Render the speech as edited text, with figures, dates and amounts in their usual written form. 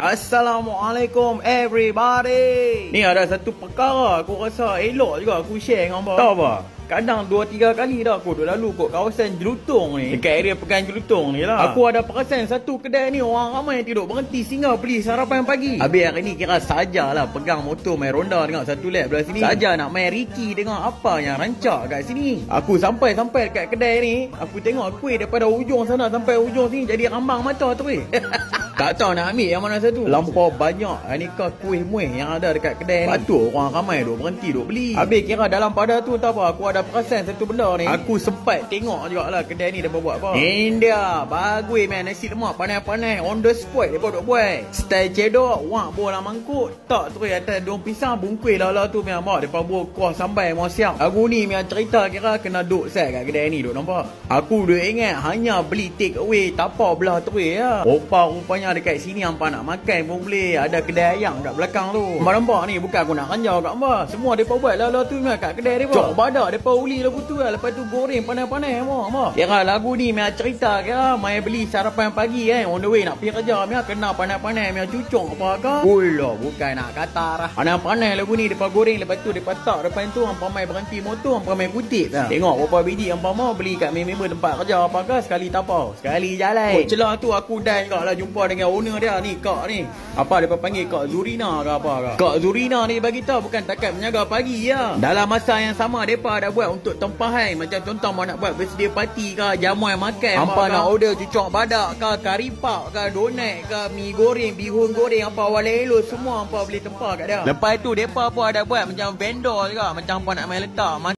Assalamualaikum everybody. Ni ada satu perkara aku rasa elok juga aku share dengan abang. Tahu apa? Kadang 2-3 kali dah aku duduk lalu kot kawasan Jelutong ni, dekat area Pekan Jelutong ni lah. Aku ada perasan satu kedai ni orang ramai tidur berhenti singgah beli sarapan pagi. Habis hari ni kira sajalah pegang motor main ronda dengan satu lap belah sini. Saja nak main Ricky dengan apa yang rancak kat sini. Aku sampai dekat kedai ni, aku tengok kuih daripada ujung sana sampai ujung sini jadi rambang mata tu weh. Tak tahu nak ambil yang mana satu. Lampau banyak aneka kuih muih yang ada dekat kedai ni. Patut orang ramai duk berhenti duk beli. Habis kira dalam pada tu tahu apa, aku ada perasan satu benda ni. Aku sempat tengok jugalah kedai ni dia buat apa. India bagus man, nasi lemak panas-panas on the spot dia duk buat. Style cedok, wak bola mangkuk, tak tu atas daun pisang bungkus lah tu memang mak depa buat kuah sambal mau siap. Aku ni memang cerita kira kena duk set kat kedai ni duk nampak. Aku duk ingat hanya beli take away tapak belah tu ya. Rupanya dekat sini hampa nak makan pun boleh. Ada kedai ayam kat belakang tu. Nampak ni bukan aku nak ranjau kat hampa. Semua depa buat lah tu memang kat kedai depa. Cok badak depa uli lagu tu lah. Lepas tu goreng panas-panas hampa. Kira lagu ni memang cerita kira mai beli sarapan pagi on the way nak pergi kerja memang kena panas-panas memang cucuk apa ke. Ulah bukan nak kata lah. Panas-panas lagu ni depa goreng lepas tu depa tak depan tu hampa mai berhenti motor hampa mai kutip lah. Tengok berapa biji hampa mau beli kat member tempat kerja apa ke sekali tapau sekali jalan. Celah tu aku dan juga lah jumpa dengan owner dia ni, kak ni. Apa dia panggil Kak Zurina ke apa ke? Kak Zurina ni bagi tahu bukan takat menjaga pagi ya. Dalam masa yang sama depa ada buat untuk tempahan macam contoh mau nak buat birthday party ke, jamuan makan, hampa nak order cucuk badak ke, kari pak ke, donat ke, mi goreng, bihun goreng apa walelo semua hampa boleh tempah kat dia. Lepas tu depa pun ada buat macam vendor juga, macam hampa nak main letak